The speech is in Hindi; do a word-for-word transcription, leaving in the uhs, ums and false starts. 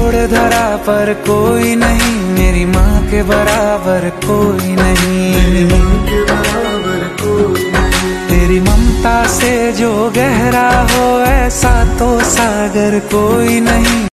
छोड़ धरा पर कोई नहीं, मेरी माँ के बराबर कोई नहीं। तेरी ममता से जो गहरा हो ऐसा तो सागर कोई नहीं।